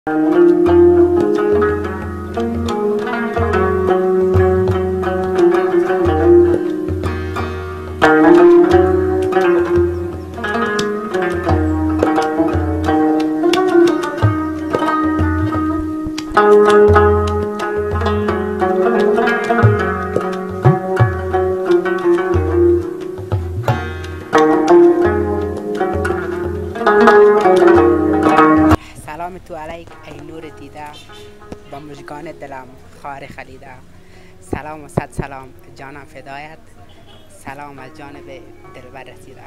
سلام تو علیک ای نور دیده با مژگان دلم خار خلیده. سلام و صد سلام جانم فدایت، سلام از جانب دلبر رسیده.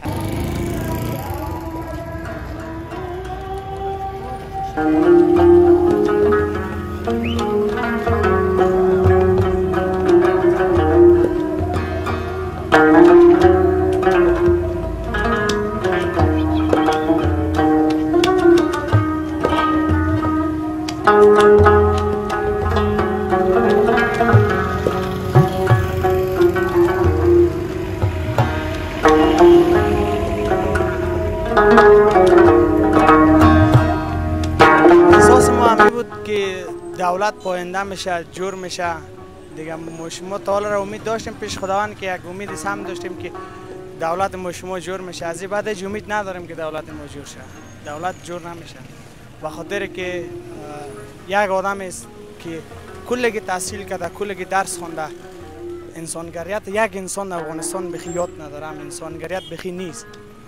احساس ما همی بود که دولت پاینده میشه، جور میشه دیگه. ما تا حالا را امید داشتیم پیش خداوند که یک امید هم داشتیم که دولت ما جور میشه. از این بعد امید نداریم که دولت ما جور شه. دولت جور نمیشه به خاطر که یک آدم است که کلگی تحصیل کرده، کلگی درس خونده. انسانگریت یک انسان در افغانستان بخی یاد ندارم، انسانگریت بخی نیست.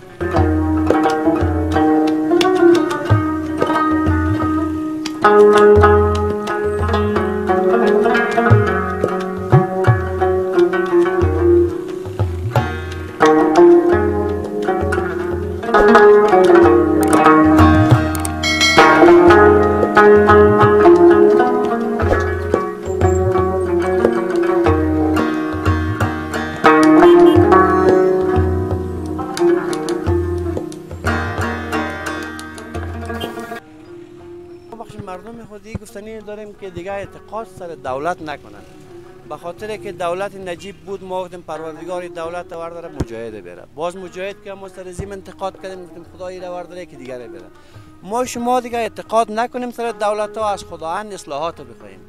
مردم خودی گفتنی داریم که دیگه اعتقاد سر دولت نکنن، به خاطر که دولت نجیب بود. ما گفتیم پروردگار دولت آورد داره مجاهد بره، باز مجاهد که ما سر زمین انتقاد کردیم، گفتیم خدای آورد داره که دیگه بره. ما شما دیگه اعتقاد نکنیم سر دولت ها، از خداوند اصلاحات رو بخوایم.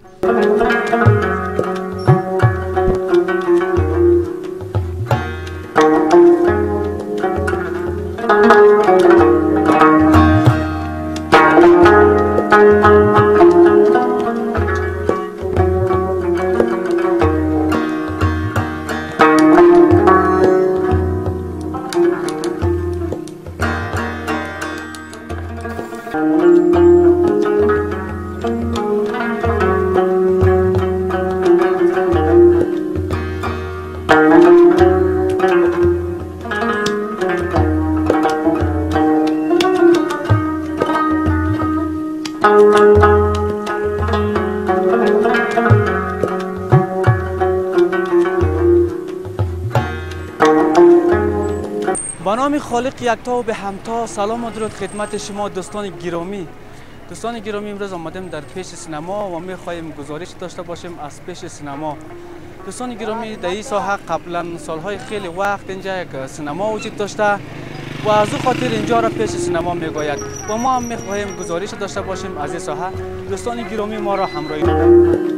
به نام خالق یکتا و به همتا، سلام و درود خدمت شما دوستان گرامی. دوستان گرامی، امروز آمدیم در پیش سینما و می خواهیم گزارش داشته باشیم از پیش سینما. دوستان گرامی، در این ساحه قبلا سالهای خیلی وقت اینجا یک سینما وجود داشته و از او خاطر اینجا را پیش سینما می گوید و ما هم می خواهیم گزارش داشته باشیم از این ساحه. دوستان گرامی، ما را همراهی کنید.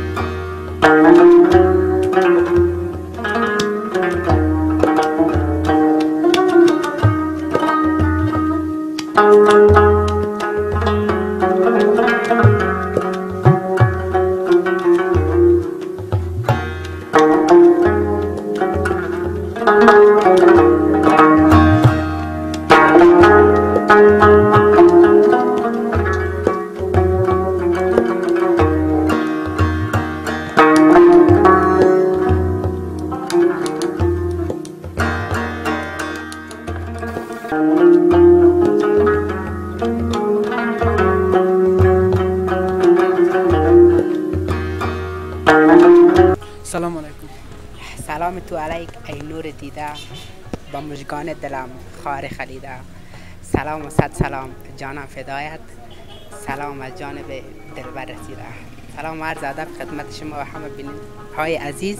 سلام علیکم. سلام تو علیک ای نور دیده با مژگان دلم خار خلیده. سلام و صد سلام جانم فدایت، سلام از جانب دلبر رسیده. سلام و عرض ادب خدمت شما و همه بینندگان عزیز.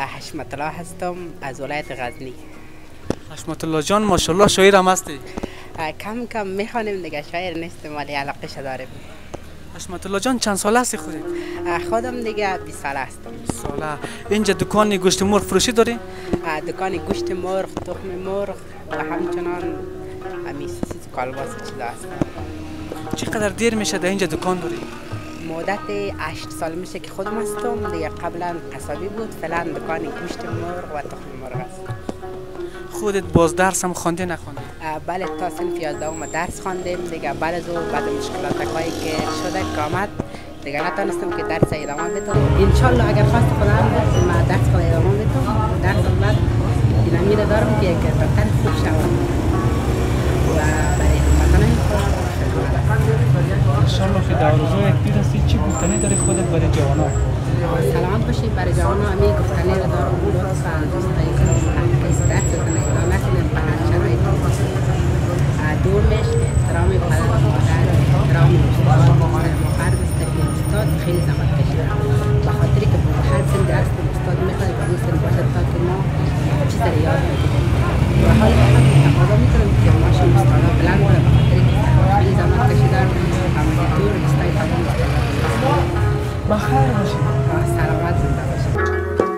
حشمت الله هستم از ولایت غزنی. حشمت الله جان ماشاءالله شاعر هم هستی. کم کم میخوانیم دیگه، شاعر نیستیم ولی علاقهش داریم. حشمت الله جان چند ساله هستی خودت؟ خودم دیگه 20 ساله هستم. 20 ساله. اینجا دکان گوشت مرغ فروشی داری؟ دکان گوشت مرغ، تخم مرغ و همچنان همین کالباس چیزا هست. چقدر دیر میشه در اینجا دکان داری؟ مدت 8 سال میشه که خودم هستم دیگه. قبلا قصابی بود، فعلا دکان گوشت مرغ و تخم مرغ است. خودت باز درس هم خوانده نخوانده؟ بله تا صنف 11 درس خواندیم دیگه. بعد از او بعد مشکلات هایی که شده که آمد دیگه نتونستم که درس ادامه بدم. انشالله اگر خواست خدا بود ما درس خود ادامه بدم. درس بعد دینامیل دارم که یک رفتن خوب شود و برای وطن خود. انشالله که در آرزوی یک پیر هستی چی گفتنی داری خودت برای جوانان؟ سلامت باشید. برای جوانان همی گفتنی رو دارم لطفا دوستایی که درس بزنید ادامه کنید به هر شرایطی. دور میش احترام پدر و مادر، احترام استاد، فرد است که استاد خیلی زحمت کشیده به خاطری که به هر سن درس استاد میخواد به اون سن باشد تا که ما چیز رو یاد بگیریم و حال تقاضا میکنم که ماشین استادا بلند باشه به خاطری که خیلی زحمت کشیده عملیاتور استاد تمام بخیر باشید. سلامت زنده باشید.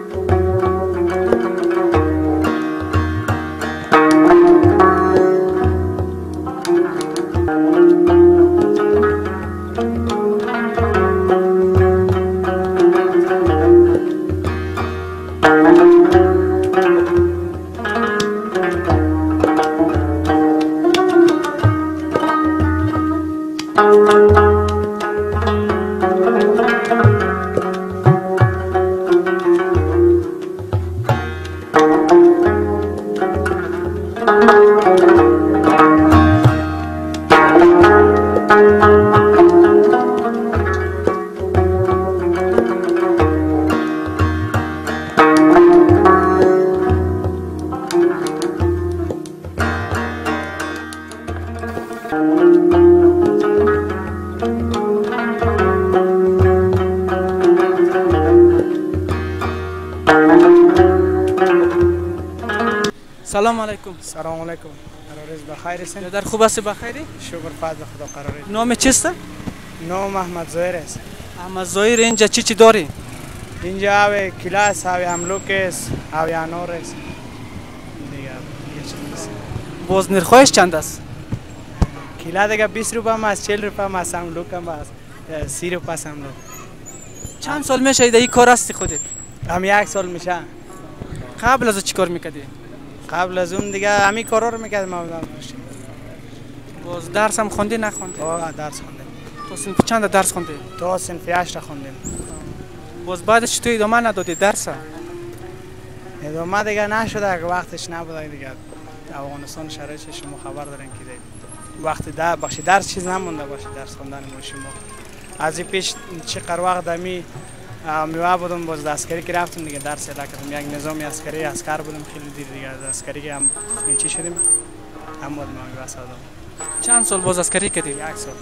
سلام علیکم. سلام علیکم. روز بخیر هستین؟ در خوب هستی؟ بخیری؟ شکر فضل خدا قراره. نام چیست؟ نام احمد ظاهر است. احمد ظاهر. اینجا چی داری؟ اینجا اوی کلاس، اوی املوک است، اوی انار است. دیگه یه چیز نیست. باز نرخش چند است؟ کلا دیگه 20 روپیه هم است، 40 روپیه هم است، املوک هم است، 30 روپیه است املوک. چند سال میشه در این کار هستی خودت؟ هم 1 سال میشه. قبل از چی کار میکردی؟ قبل از اون دیگه همین کارا رو میکردم. باز درس هم خوندی نخوندی؟ درس خوندم. تو صنف چند درس خوندی؟ تو صنف 8 خوندم. باز بعدش تو ادامه ندادی درس؟ ادامه دیگه نشده که وقتش نبوده دیگه. افغانستان شرایطش شما خبر دارین که وقتی باشه درس چیز نمونده باشه، درس خوندن ما شما. از این پیش چقدر وقت دمی میوه بودم، باز عسکری که رفتم دیگه درس ادا کردم. یک نظامی عسکری عسکر بودم خیلی دیر دیگه. از عسکری که هم چی شدیم هم بود ما واسه چند سال باز عسکری کردی؟ 1 سال.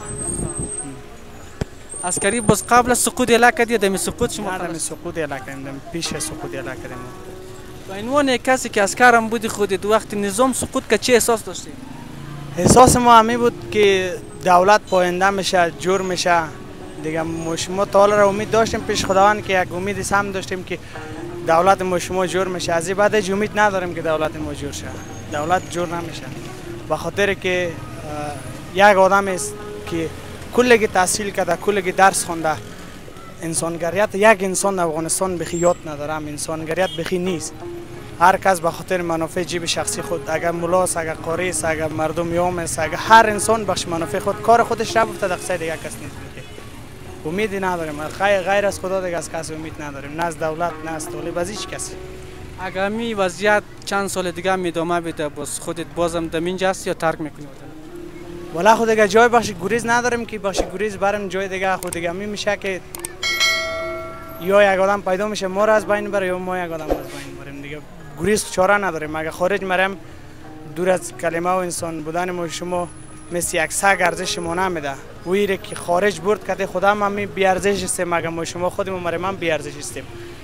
عسکری باز قبل از سقوط اعلام کردی؟ دم سقوط شما؟ دم سقوط اعلام کردم، پیش سقوط اعلام کردم. به عنوان کسی که عسکر هم بودی خودت، وقتی نظام سقوط که چه احساس داشتی؟ احساس ما همین بود که دولت پاینده میشه، جور میشه دیگه. ما تا حالا امید داشتیم پیش خداوند که یک امید سم داشتیم که دولت ما شما جور میشه. از این بعد امید نداریم که دولت ما جور شه. دولت جور نمیشه به خاطر که یک آدم است که کلگی تحصیل کرده، کلگی درس خونده. انسانگریت یک انسان افغانستان بخی یاد ندارم، انسانگریت بخی نیست. هر کس به خاطر منافع جیب شخصی خود، اگر ملاس، اگر قاری است، اگر مردم یوم است، اگر هر انسان بخش منافع خود کار خودش را بفته، دقیقه دیگه کس نیست. امیدی نداریم، غیر از خدا دیگه از کسی امید نداریم، نه از دولت نه از طالب، از هیچ کسی. اگر می وضعیت چند سال دیگه هم ادامه بده، باز خودت بازم در اینجا هستی یا ترک میکنی؟ والا خود دیگه جای بخش گریز نداریم که بخش گریز بریم جای دیگه. خود دیگه می میشه که یا یک آدم پیدا میشه ما را از بین بره یا ما یک آدم از بین بریم دیگه. گریز چاره نداریم. اگر خارج مریم دور از کلمه و انسان بودن ما شما مثل یک سگ ارزش ما نمیده. ویره که خارج برد کده خدا هم بی ارزش هستیم. اگر ما شما خودمون مریم هم بی ارزش هستیم.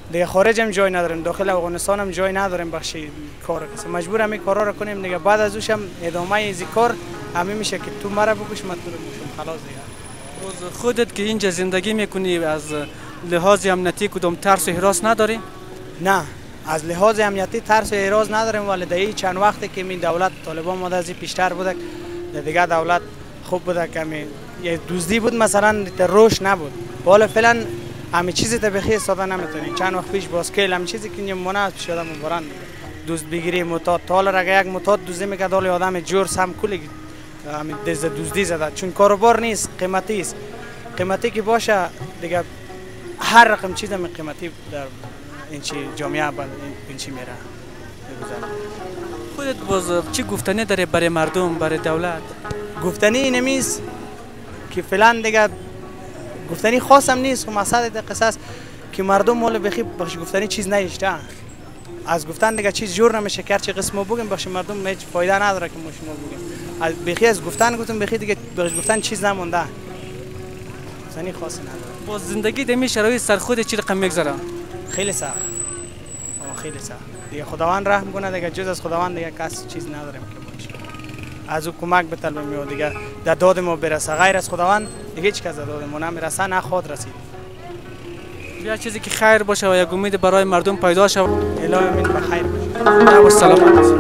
دیگه خارج هم جای نداریم، داخل افغانستان هم جای نداریم بخش کار کسی، مجبور همین کارا رو کنیم دیگه. بعد از اوش هم ادامه از کار همین میشه که تو مرا بکش من تو رو میشم، خلاص دیگه. باز خودت که اینجا زندگی میکنی از لحاظ امنیتی کدام ترس و هراس نداری؟ نه، از لحاظ امنیتی ترس و هراس نداریم، ولی در چند وقتی که این دولت طالبان ماده از پیشتر بوده دیگه دولت خوب بوده که یه دزدی بود مثلا روش نبود. حالا فعلا همه چیزی تا بخیر ساده نمیتونی. چند وقت پیش باسکل همه چیزی که مناسب شده مبارن دوست بگیری متاد تال را یک متاد دوزی میکرد، حالا آدم جور سم کلی همین دزدی زده، چون کاروبار نیست، قیمتی است. قیمتی که باشه دیگه هر رقم چیز هم قیمتی در این چی جامعه این چی میره. خودت باز چی گفتنی داره برای مردم، برای دولت؟ گفتنی اینمیز که فعلا دیگه گفتنی خاص هم نیست. مقصد قصص که مردم مال بخی بخش گفتنی چیز نیشته، از گفتن دیگه چیز جور نمیشه کرد. چه قسمو بگیم بخش مردم هیچ فایده نداره که ما شما بگیم. از بخی از گفتن گفتم بخی دیگه بخش گفتن چیز نمونده، گفتنی خاصی نداره. با زندگی دمی شرایط سر خود چی رقم میگذره؟ خیلی سخت، خیلی سخت دیگه. خداوند رحم کنه دیگه، جز از خداوند دیگه کس چیز نداریم که باشه. از او کمک بطلبیم و دیگه در داد ما برسه. غیر از خداوند دیگه هیچ کس داد ما نمیرسه، نه خود رسید. یا چیزی که خیر باشه و یک امید برای مردم پیدا شه. الهی امین بخیر باشه. و سلامت.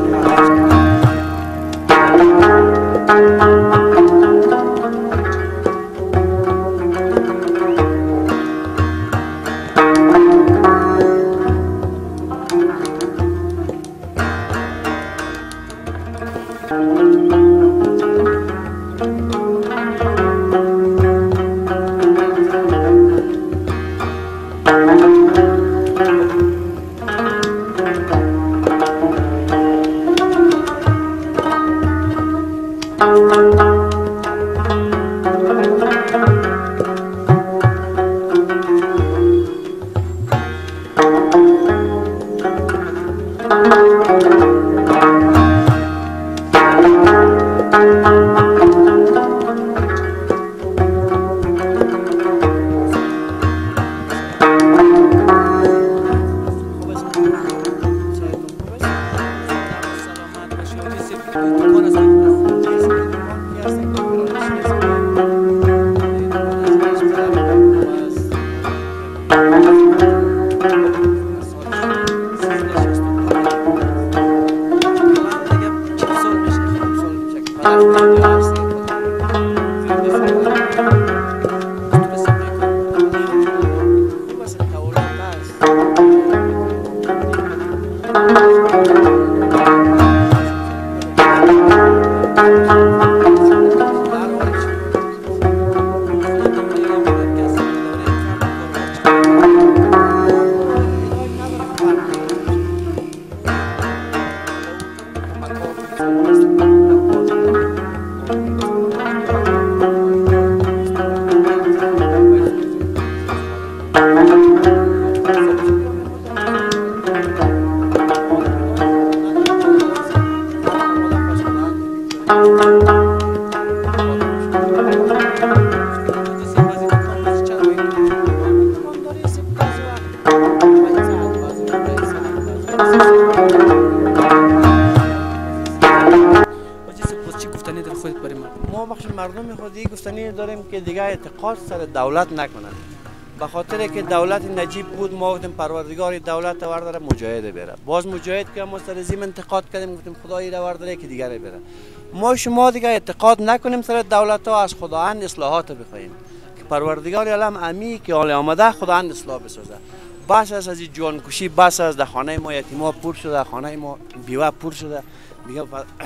ما بخش مردم خودی گفتنی داریم که دیگه اعتقاد سر دولت نکنن، به خاطر که دولت نجیب بود ما گفتیم پروردگار دولت ورداره مجاهده بره. باز مجاهد که ما سر زیم انتقاد کردیم گفتیم خدایی را ورداره که دیگه بره. ما شما دیگه اعتقاد نکنیم سر دولت ها، از خداوند اصلاحات بخواهیم که پروردگار عالم امی که حال آمده خداوند اصلاح بسازه. بس از این جان کشی، بس از در خانه ما یتیما پر شده، خانه ما بیوه پر شده. دیگه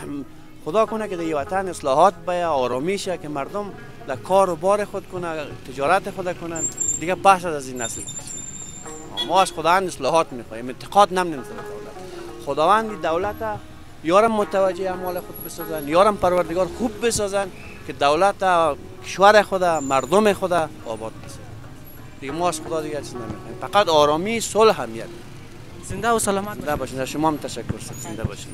خدا کنه که در وطن اصلاحات بیاید، آرامی شه که مردم در کار و بار خود کنه، تجارت خود کنن. دیگه بحث از این نسل ما از خداوند اصلاحات میخوایم، انتقاد نمونیم سر دولت. خداوند دولت یارم متوجه اعمال خود بسازن، یارم پروردگار خوب بسازن که دولت کشور خود مردم خود آباد بسازن. دیگه ما از خدا دیگه چیز نمیخوایم، فقط آرامی صلح هم. زنده و سلامت زنده باشین. شما هم تشکر. زنده باشین.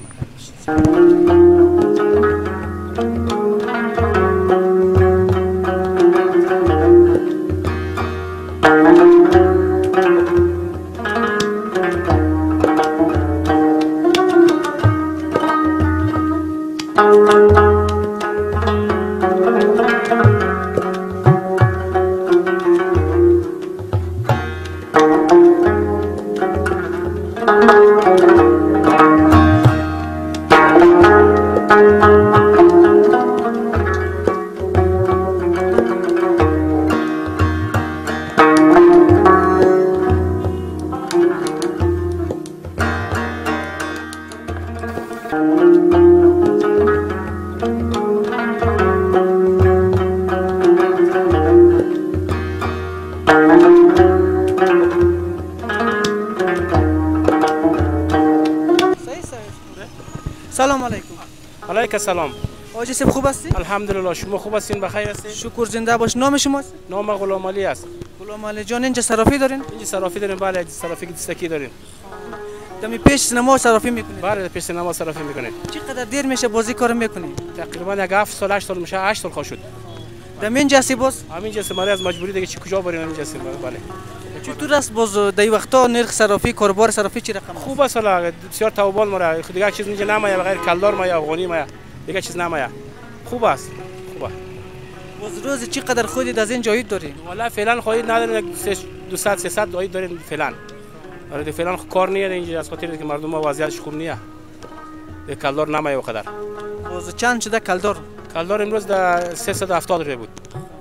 علیک سلام. آقا سیب خوب هستی؟ الحمدلله. شما خوب هستین؟ بخیر هستین؟ شکر زنده باش. نام شماست؟ نام غلام علی است. غلام علی جان اینجا صرافی دارین؟ اینجا صرافی داریم. بله صرافی دستکی داریم. دمی پیش سینما صرافی میکنید؟ بله پیش سینما صرافی میکنیم. چقدر دیر میشه بازی کار میکنید؟ تقریبا یک 7 سال 8 سال میشه. 8 سال خواهد شد. دم اینجا هستی باز؟ همینجا سماری از مجبوری دیگه چی کجا بریم همینجا هستیم. بله. چطور است باز در وقتا نرخ صرافی کاربار صرافی چی رقم؟ خوب است والا بسیار توبال مره. دیگه چیز اینجا نمایا بغیر کلدار مایا افغانی مایا. دیگه چیز نمایا. خوب است. خوبه. باز روز چقدر خودت از این جاید داری؟ والا فعلا خواهید نداریم 200 300 جاید داریم فعلا. آره فعلا کار نیه اینجا از خاطر که مردم وضعیتش خوب نیه. کلدار نمایا وقدر. باز چند شده کلدار؟ کلدار امروز در 370 روپیه بود.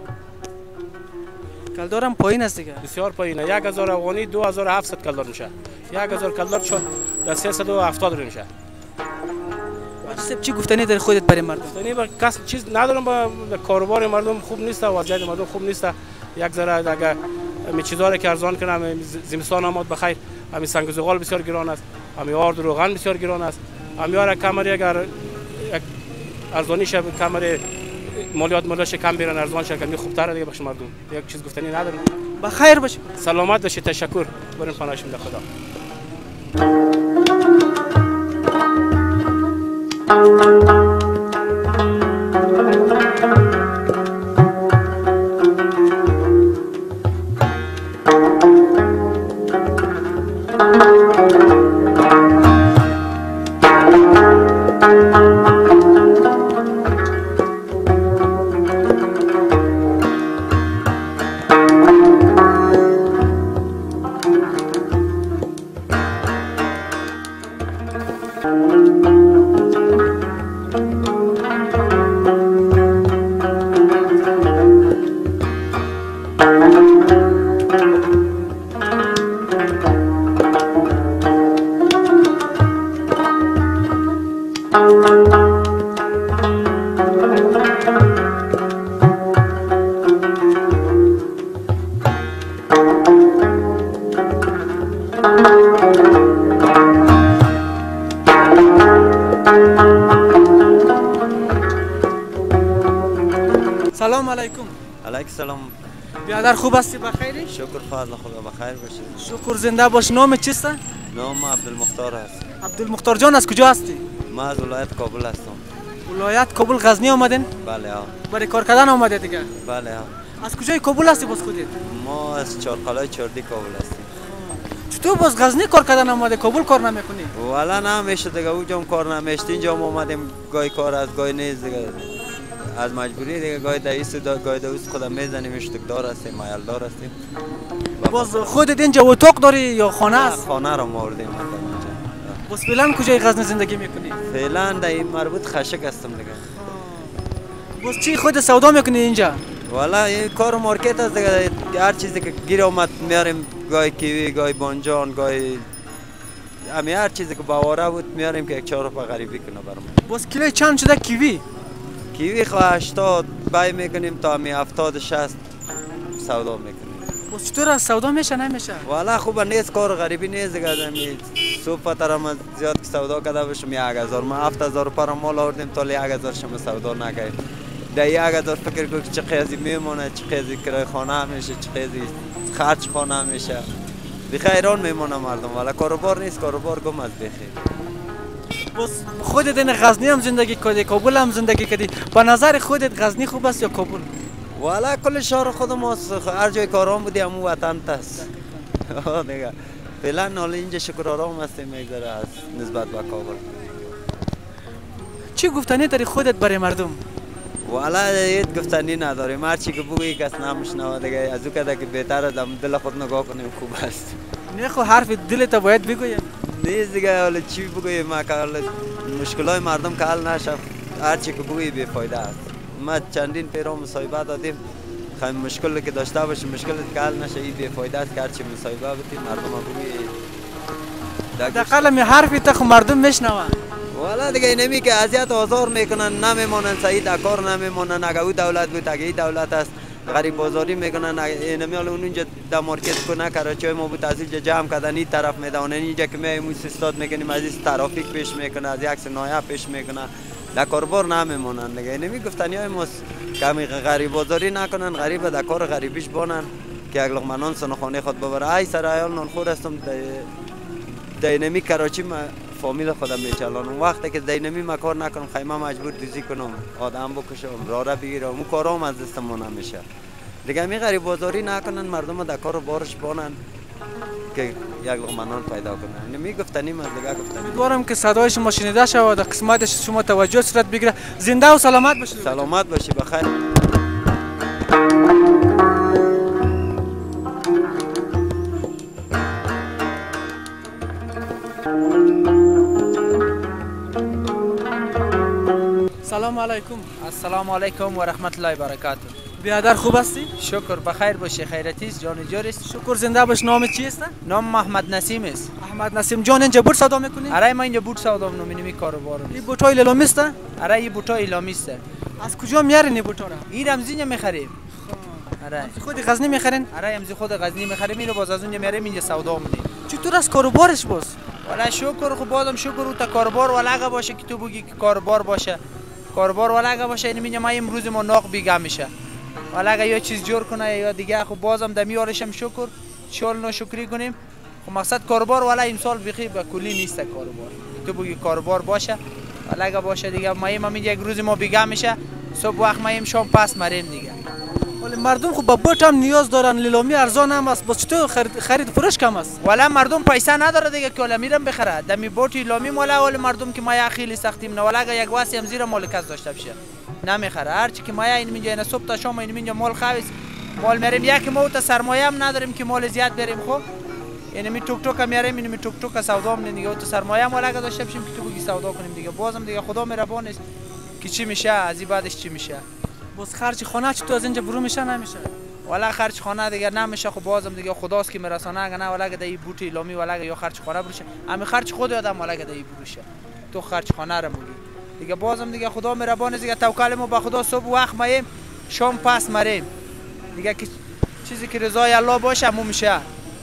کلدار هم پایین است دیگه. بسیار پایینه. 1000 افغانی 2700 کلدار میشه. 1000 کلدار شد در 370 روپیه میشه. سب چی گفتنی در خودت برای مردم؟ گفتنی با کس چیز ندارم. با کاروبار مردم خوب نیست، وضعیت مردم خوب نیست. یک ذره اگه می چیزا که ارزان کنم زمستان آمد بخیر. همین سنگ و زغال بسیار گران است. همین آرد و روغن بسیار گران است. همیار کمر اگر ارزانی شه کمر مالیاتش کم بیرن ارزان شه که خوبتره دیگه بخش مردم. یک چیز گفتنی ندارم. بخیر باشی. سلامت باشی. تشکر. بریم پناهشیم در خدا. سلام علیکم. علیک سلام. بیادر خوب هستی بخیری؟ شکر فضل خدا بخیر باشی. شکر زنده باش. نام چیست؟ نام عبدالمختار است. عبدالمختار جان از کجا هستی؟ ما از ولایت کابل هستم. ولایت کابل غزنی آمدین؟ بله ها. برای کار کردن آمده دیگه؟ بله ها. از کجای کابل هستی باز خودت؟ ما از چارقلای چردی کابل هستیم. چطور باز غزنی کار کردن آمده کابل کار نمیکنی؟ والا نمیشه دیگه اونجا کار نمیشت. اینجا اومدیم گاهی کار از گاهی نیست دیگه. از مجبوری دیگه گاهی دویست گاهی دویست خودم میزنیم. اشتکدار هستیم مایلدار هستیم. باز خودت اینجا اتاق داری یا خانه است؟ خانه رو آوردیم اینجا. باز فعلا کجای غزنی زندگی میکنی؟ فعلا در این مربوط خشک هستم دیگه. باز چی خود سودا میکنی اینجا؟ والا این کار مارکت است دیگه. هر چیزی که گیر اومد میاریم. گاهی کیوی گاهی بانجان گاهی همه هر چیزی که باوره بود میاریم که یک 4 روپیه غریبی کنه برام. باز کیلو چند شده کیوی؟ کیوی خواه 80 بای میکنیم تا همی 70 60 سودا میکنیم. باز چطور از سودا میشه نمیشه؟ والا خوبه نیست کار غریبی نیست دیگه. همی صبح ترم زیاد که سودا کرده باشم 1000 ما 7000 روپیه مال آوردیم تا 1000 شما سودا نکردیم. در 1000 فکر کنید چه قیزی میمونه چه قیزی کرای خانه میشه چه قیزی خرج خانه میشه. بخیران میمونه مردم. والا کاروبار نیست. کاروبار گم از بخیر. باز خودت این غزنی هم زندگی کردی کابل هم زندگی کردی. با نظر خودت غزنی خوب است یا کابل؟ والا کل شهر خودم هر جای کارام بودی همون وطن است. دیگه فعلا حالا اینجا شکر آرام هستیم میگذره از نسبت به کابل. چی گفتنی داری خودت برای مردم؟ والا هیچ گفتنی نداریم. هر چی که بگویی کس نمیشنوه دیگه. از او کده که بهتره دل خود نگاه کنیم خوب است. نه خو حرف دلت باید بگویم. نیست دیگه. حالا چی بگوییم ما که مشکلای مردم که حل نشه. هر چی که بگویی بی‌فایده است. ما چندین پیرام مصاحبه دادیم. خواهیم مشکلی که داشته باشیم مشکلی که حل نشه این بی‌فایده است که هر چی مصاحبه بدیم مردم بگویی. دقیقاً می حرفی تا مردم میشنون. والا دیگه اینمی که اذیت و آزار میکنن نمیمونن صحیح در کار نمیمونن. اگه او دولت بود اگه این دولت است غریب بازاری میکنن. اینمی حالا اونجا در مارکت کنه کراچای ما بود از اینجا جمع کردن این طرف میدونن. اینجا که میایم سیستاد میکنیم از این ترافیک پیش میکنه از یک نایه پیش میکنه. در کاربار نمیمونن دیگه. اینمی گفتنی های ماست که همی غریب بازاری نکنن، غریب در کار غریبیش بانن که یک لقمه نان سنخانه خود ببره. ای سر ایال نانخور هستم در اینمی کراچی فامیل خودم میچلانم. وقتی که دینمی ما کار نکنم خیمه مجبور دوزی کنم، آدم بکشم، راه بگیرم، اون کارام از دستم نمیشه دیگه. می غریب بازاری نکنن، مردم در کار بارش بانن که یک لقمه نان پیدا کنن. نمی گفتنی من دیگه گفتنی. امیدوارم که صدای شما شنیده شود و در قسمت شما توجه صورت بگیره. زنده و سلامت باشید. سلامت باشی، بخیر. سلام علیکم. السلام علیکم و رحمت الله و برکاته. بیادر خوب هستی؟ شکر بخیر باشی. خیرتیست جان جورست. شکر. زنده باش. نام چیست؟ نام محمد نسیم است. احمد نسیم جان اینجا بوت سودا میکنی؟ اره ما اینجا بوت سودا می‌کنیم کاروبار. این بوتای لیلامی است؟ اره این بوتای لیلامی است. از کجا میارین این بوتا را؟ این رمزینجا می‌خریم. اره خود غزنی می‌خرین؟ اره امزی خود غزنی می‌خریم. اینو باز از اونجا میاریم اینجا سودا می‌کنیم. چطور از کاروبارش باز؟ والا شکر خب بازم شکر او تا کاروبار ولگه باشه که تو بگی که کاروبار باشه. کاروبار ولگه باشه این میگه ما امروز ما ناق بیگا میشه. ولگه یا چیز جور کنه یا دیگه خب بازم دمیارشم شکر شال ناشکری کنیم. خب مقصد کاروبار ولا امسال بخی به کلی نیست کاروبار. تو بگی کاروبار باشه ولگه باشه دیگه ما میگه یک روز ما بیگا میشه. صبح وقت ما شام پس مریم دیگه. ولی مردم خب با بوت هم نیاز دارن. لیلامی ارزان هم است. باز چطور خرید فروش کم است؟ ولی مردم پیسه نداره دیگه که ولی میرم بخره. دمی بوت لیلامی ولی مردم که ما خیلی سختیم نه ولی یک واسی هم زیر مال کس داشته بشه. نمیخره. هرچی که ما این میگه اینا صبح تا شام این میگه مال خاویس مال میریم یک ما تا سرمایه هم نداریم که مال زیاد بریم. خب یعنی می توک توک میاریم این می توک توک سودا میکنیم دیگه. تو سرمایه هم ولی داشته باشیم که تو بگی سودا کنیم دیگه. بازم دیگه خدا مهربان است که چی میشه از این بعدش چی میشه. باز خرج خانه چطور از اینجا برو میشه نمیشه؟ ولی خرج خانه دیگه نمیشه. خب بازم دیگه خداست که میرسانه اگه نه ولی دای بوت لیلامی ولی یا خرج خانه بروشه. همین خرج خود آدم ولی دای بروشه. تو خرج خانه رو میگی دیگه. بازم دیگه خدا مهربان است دیگه. توکل ما به خدا. صبح وقت مایم شام پس مریم دیگه که چیزی که رضای الله باشه همون میشه.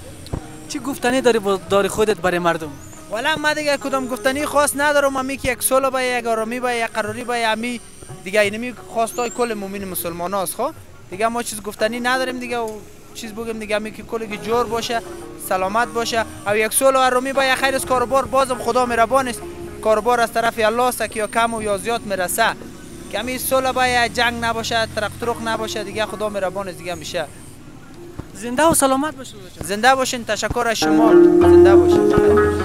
چی گفتنی داری خودت برای مردم؟ ولی ما دیگه کدام گفتنی خاص ندارم. ما که یک صلح با یک آرامی با یک قراری با امی دیگه اینمی خواستای کل مومن مسلمان هاست. خب دیگه ما چیز گفتنی نداریم دیگه. و چیز بگیم دیگه می که کلی جور باشه سلامت باشه او یک صلح و آرامی با یک خیر از کاروبار. بازم خدا مهربان است. کاروبار از طرف الله است که یا کم و یا زیاد میرسه. که همین صلح با جنگ نباشه ترق نباشه دیگه. خدا مهربان است دیگه میشه. زنده و سلامت باشید. زنده باشین. تشکر از شما. زنده باشین.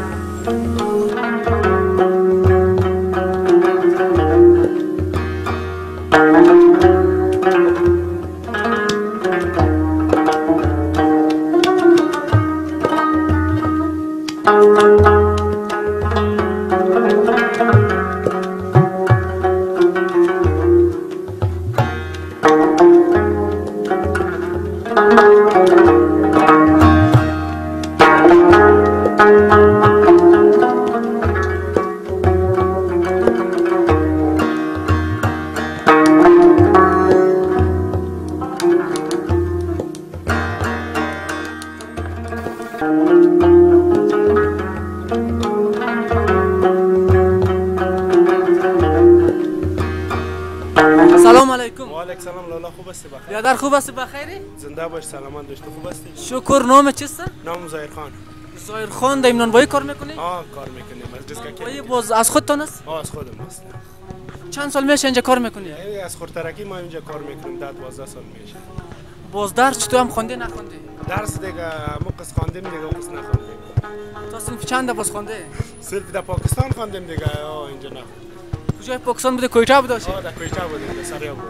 سلام علیکم. و علیکم سلام. لالا خوب هستی بخیر؟ بیادر خوب هستی بخیری؟ زنده باش. سلامت باش. تو خوب هستی؟ شکر. نام چیست؟ نام زاهر خان. زاهر خان در نانوایی کار میکنی؟ کار میکنیم از دیسکاکی. باز از خودتان است؟ از خودم است. چند سال میشه اینجا کار میکنی؟ از خورترکی ما اینجا کار میکنیم 10-12 سال میشه. باز درس چطور هم خوانده نخوانده؟ درس دیگه ما قص خواندیم دیگه و قص نخواندیم. تا صنف چند باز خوانده؟ صرف در پاکستان خواندیم دیگه اینجا نه. کجای پاکستان بوده؟ کویتا بوده؟ در کویتا بودیم در سریا بود.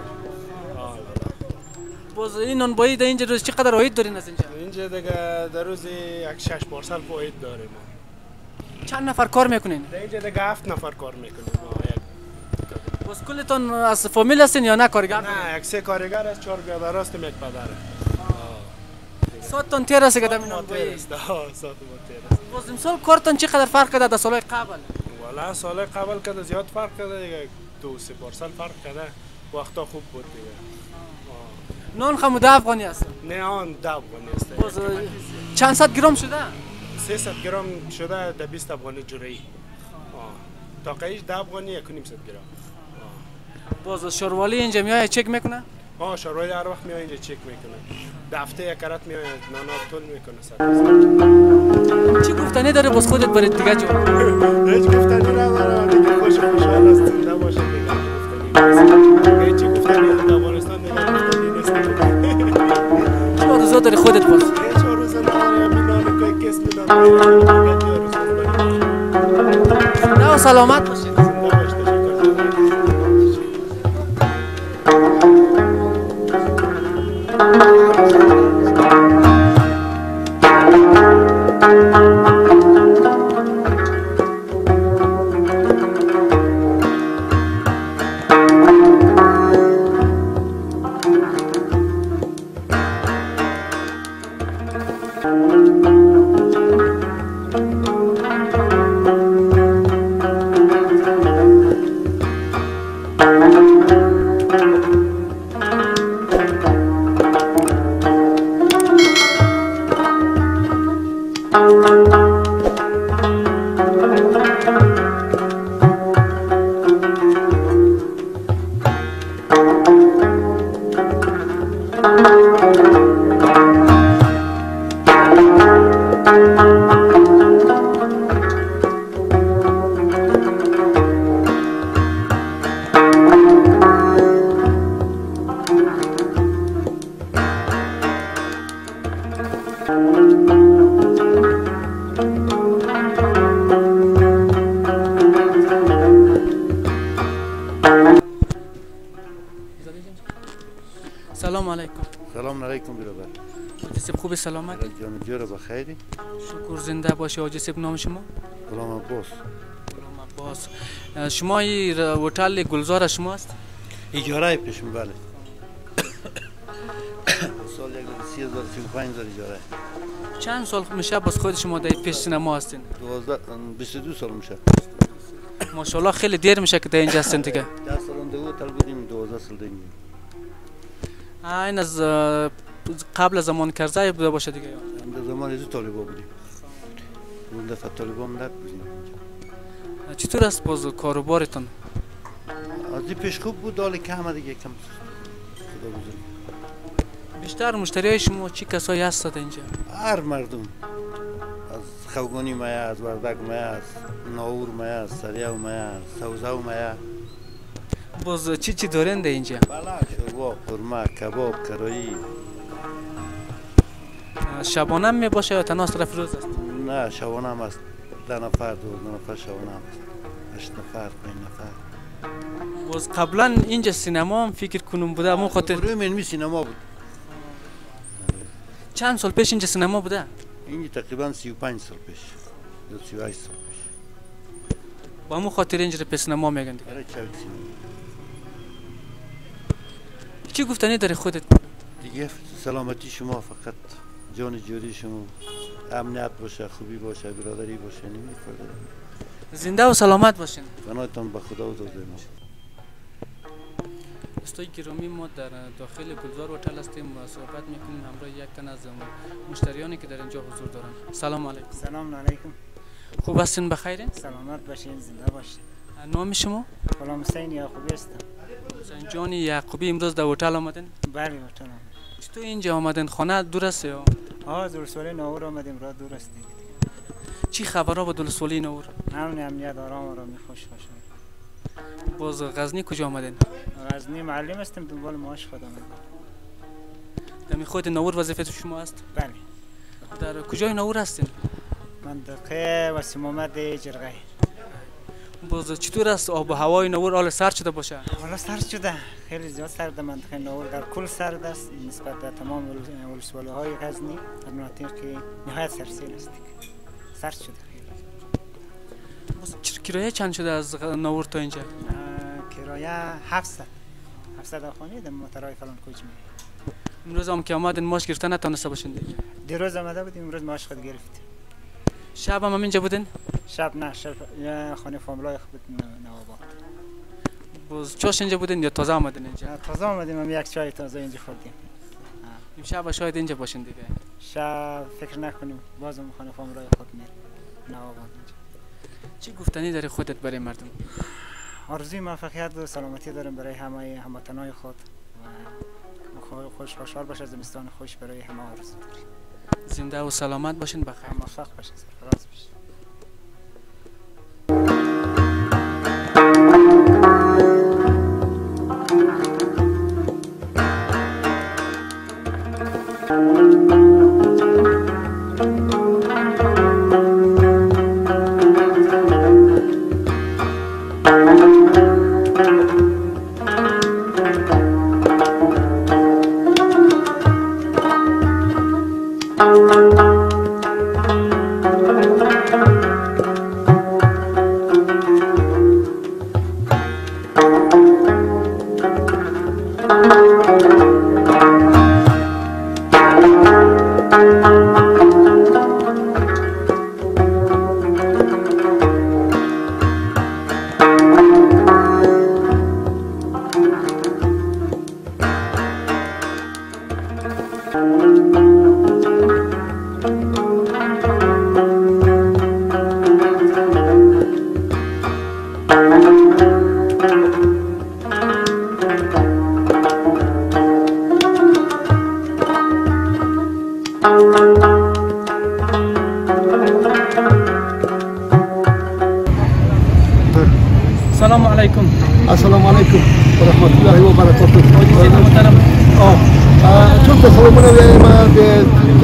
باز این نانوایی در اینجا روز چقدر عاید دارین از اینجا؟ اینجا دیگه در روز یک 6 پارسال عاید داریم. چند نفر کار میکنین؟ در اینجا دیگه 7 نفر کار میکنیم. باز کلتون از فامیل هستین یا نه کارگر؟ نه یک 3 کارگر است 4 بیادر هستیم یک پدر. ساعتتون تیر است که در نانوایی؟ باز امسال کارتون چقدر فرق کرده در سالهای قبل؟ والا سال قبل کرده زیاد فرق کرده دیگه. 2-3 پارسال فرق کرده. وقتا خوب بود دیگه. نان خمو 10 افغانی است؟ نه آن 10 افغانی است. باز چند صد گرم شده؟ 300 گرم شده در 20 افغانی جوری. تا قیش 10 افغانی 1.5 گرم. باز شوروالی اینجا میاد چک میکنه؟ ها شوروالی هر وقت میاد اینجا چک میکنه. دفعه یک کرات میاد نانا تول میکنه سر. چی گفتنی داره باز خودت برای دیگه جو؟ هیچ گفتنی نداره دیگه خوشحال است زنده باشه دیگه گفتنی. هیچ گفتنی در افغانستان دیگه گفتنی نیست. چه روزا داری خودت باز؟ هیچ روزا نداره میدونم که کس میدونم. نه سلامت باشید. سلام علیکم. سلام علیکم برادر. حاجی صاحب خوب سلامت؟ جان جور بخیری. شکر زنده باشی. حاجی صاحب نام شما؟ غلام عباس. غلام عباس. شما این هتل گلزار شما است؟ اجاره پیشم بله. سال 13035 اجاره. چند سال میشه باز خود شما در پیش سینما هستین؟ 22 سال میشه. ماشاءالله خیلی دیر میشه که در اینجا هستین دیگه. 10 سال اونده هتل بودیم 12 سال دیگه. این از قبل زمان کرزی بوده باشه دیگه. در زمان از طالبا بودیم. اون دفعه طالبا هم نبودیم. چطور است باز کاروبارتون؟ از این پیش خوب بود حالی کم دیگه کم. خدا بزرگ. بیشتر مشتریای شما چی کسایی هستند اینجا؟ هر مردم. از خوگانی مایه، از وردک مایه، از ناور مایه، از سریع مایه، از سوزه مایه. باز چی دارند اینجا؟ بله شوروا، قورمه، کباب، کرایی. شبانه می باشه یا تنها طرف روز است؟ نه شبانه هم است. 10 نفر 12 نفر شبانه هم است. 8 نفر 5 نفر. باز قبلا اینجا سینما هم فکر کنم بوده همون خاطر روی منمی سینما بود. چند سال پیش اینجا سینما بوده؟ اینجا تقریبا 35 سال پیش یا 38 سال پیش. با همون خاطر اینجا به سینما میگن دیگه. برای چاوک سینما. چی گفتنی داری خودت؟ دیگه سلامتی شما فقط جان جوری شما امنیت باشه خوبی باشه برادری باشه نمی‌خوره. زنده و سلامت باشین. فنایتان به خدا و داده ما. دوستای گرامی ما در داخل گلزار هتل هستیم و صحبت میکنیم همراه یک تن از مشتریانی که در اینجا حضور دارن. سلام علیکم. سلام علیکم. خوب هستین بخیرین؟ سلامت باشین زنده باشین. نام شما؟ غلام حسین یعقوبی هستم. حسین جان یعقوبی امروز در هتل آمدین؟ بله هتل آمدیم. چطور اینجا آمدین؟ خانه دور است یا؟ از ولسوالی ناور آمدیم راه دور است دیگه. چی خبرها با ولسوالی ناور؟ امن امنیت آرامی خوش باشه. باز غزنی کجا آمدین؟ غزنی معلم هستم دنبال معاش خود آمدیم. دمی خود ناور وظیفه شما است؟ بله. در کجای ناور هستین؟ منطقه وسیم آمد جرقه. باز چطور است آب و هوای ناور حال سرد شده باشه؟ حالا سرد شده خیلی زیاد سرد منطقه ناور در کل سرد است نسبت به تمام ولسوالی های غزنی در مناطق که نهایت سرسیل است سرد شده خیلی. باز کرایه چند شده از ناور تا اینجا؟ کرایه 700 خانه در موترهای فلان کوچ می. امروز هم که آمدین ماش گرفتن نتونسته باشین دیگه. دیروز آمده بودیم امروز ماش خود گرفتیم. شب هم اینجا بودین؟ شب نه شب خانه فامیلای خود نواباد. باز چاش اینجا بودین یا تازه آمدین اینجا؟ تازه آمدیم هم یک چای تازه اینجا خوردیم. شب شاید اینجا باشین دیگه. شب فکر نکنیم بازم خانه فامیلای خود میریم نواباد اینجا. چی گفتنی داری خودت برای مردم؟ آرزوی موفقیت و سلامتی دارم برای همه هموطنان خود و خوشحال باشه، زمستان خوش برای همه آرزو داریم. زنده و سلامت باشین، بخیر. موفق باشین، سرفراز باشین. السلام علیکم. السلام علیکم و رحمت الله و برکاته. چون تصاویرمون بیایم به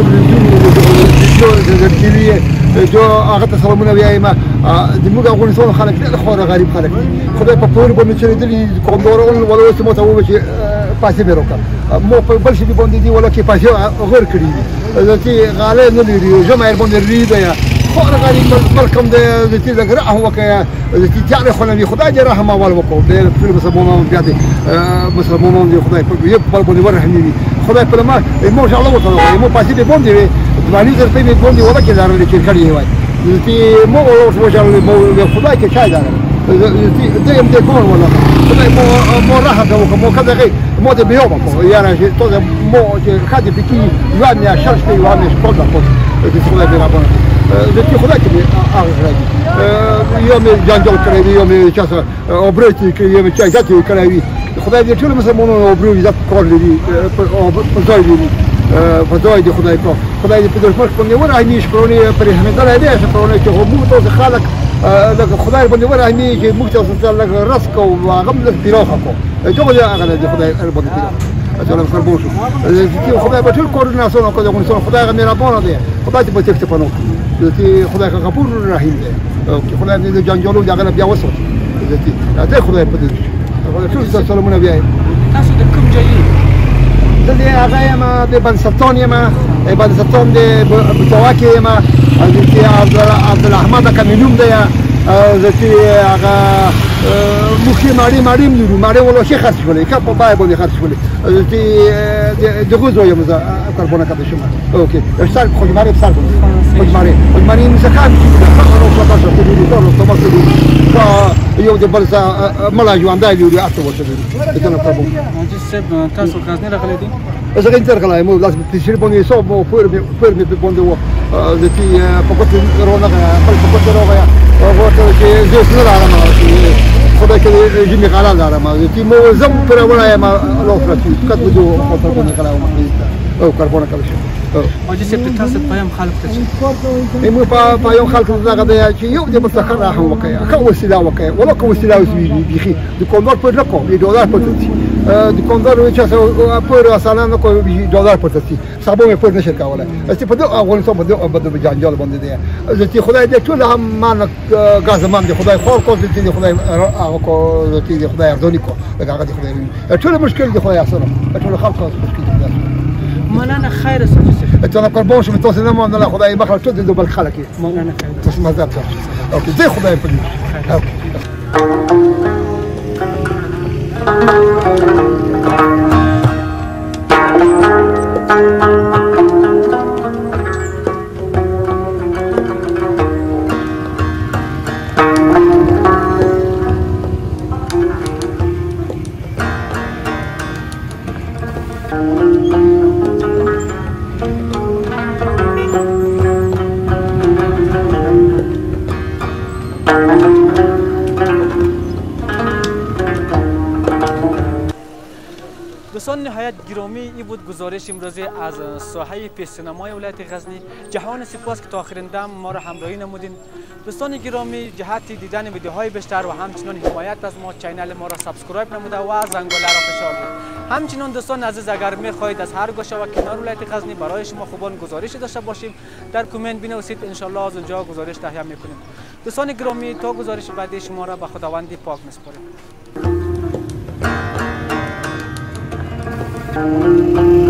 تلویزیون جو آقا تصاویرمون بیایم دیموگ افغانستان خالق خیلی خوار غریب خالق خدای پاپور با میچنه دلی کندوران ولی واسه ما تو بچه پاسی بیروکا ما بلش دی بندی ولی که پاسی غیر کردی ذاتی غاله نمیری جمع بند ریده خوار غریب ملکم ده ذاتی ذکر هو که ذاتی تعرف خلني خدای جراه ما ولا وقو ده فيلم مسلمان بيادي مسلمان دي خدای يب بالبوني ورحني خدای پلما ما شاء الله وصل ما پاسی دی بندی دوانی در پی بندی ولا که داره لیکن کاری هوای ذاتی ما ولا وجه ما خدای که چای داره ذاتی دیم دکون ولا خدای ما راحت وكم كذا غير ما ده بيومكم يعني تو ما خدي بكي يواني شرش في يواني شكل ده ذاتی خدای بيرابون ذاتی خدای که آغازی يوم جانجو كراوي يوم كذا أوبريتي يوم كذا ذاتي كراوي خدای دي كل مثلا منو أوبريتي ذات كارلي دي فزاي دي فزاي دي خدای دي بدرش مش بني ورا هنيش بروني بري همين دار هديش بروني كهو مو توز خالق لك خدای بني ورا هنيش مو توز لك راسك وغم لك دراخكو جو يا أغلى دي خدای بني أجل خربوشو ذاتي خدای بتشل كورناسون كذا كونسون خدای غمي رابونا دي خدای تبغى تكتبانو ذاتي خدای غفور رحيم دي خدای دي جانجولو دي أغلى بيا وسط ذاتي ذاتي خدای بدرش شو سلامونا بياي تاسو د کوم جایي؟ دلته هغه ما د بنسطون ما بنسطون د بتواکي ما دلته عبد الرحمن کمینوم دی دلته هغه مخي ماري ماري ولا شي خرج ولا كاب باي بولي خرج ولا دلته دغوزو يوم ذا كربونه كده شو اوكي اشتغل خد ماري بصار خد ماري مسكان خلصوا خلاص تقولوا طبعا يو د بلسا ملا جو اندای لوري اته وته دي کنه پربو حاجی صاحب تاسو غزنی راغلي دي؟ زه غنتر غلاي مو لازم تشري بوني صوب مو فورمي بوندي و التي فقط رونا بل فقط رونا وقت زي سنه على ما خدای که جيمي قال على ما التي مو زم پر ولا ما لو فرتي قد بدو خاطر بوني قال او كربونه كلش حاجی صاحب تاسو پایم خلق ته مو پایم خلق زغه دی چې یو د مستقر راح وکي خو وسیله وکي ولا کو وسیله وسوي بيخي د کوندور پر لکو د دولار پر تي د کوندور چې پر اصلا نو کو دولار پر تي صابو مې پر نشر کاوله چې په دغه افغانستان په دغه بده جنجال باندې دی چې خدای دې ټول هم مان غاز مان دي خدای خور کو دې خدای هغه کو دې خدای اردونی کو هغه دې خدای ټول مشکل دي خدای اصلا ټول خلق مشکل دي مولانا خیر است حاجی صاحب. تو نقربون شو متوسط نما ولا خدای مخرج تو دو بالخلق مولانا خیر. تسمع ذات اوكي زي خدای بدي اوكي نهایت گرامی این بود گزارش امروزی از ساحه پیش سینمای ولایت غزنی. جهان سپاس که تا آخرین دم ما را همراهی نمودین. دوستان گرامی، جهت دیدن ویدیوهای بیشتر و همچنین حمایت از ما، چینل ما را سابسکرایب نموده و زنگوله را فشار دهید. همچنین دوستان عزیز، اگر می‌خواهید از هر گوشه و کنار ولایت غزنی برای شما خوبان گزارش داشته باشیم، در کامنت بنویسید، ان شاءالله از اونجا گزارش تهیه می‌کنیم. دوستان گرامی، تا گزارش بعدی شما را به خداوند پاک می‌سپاریم.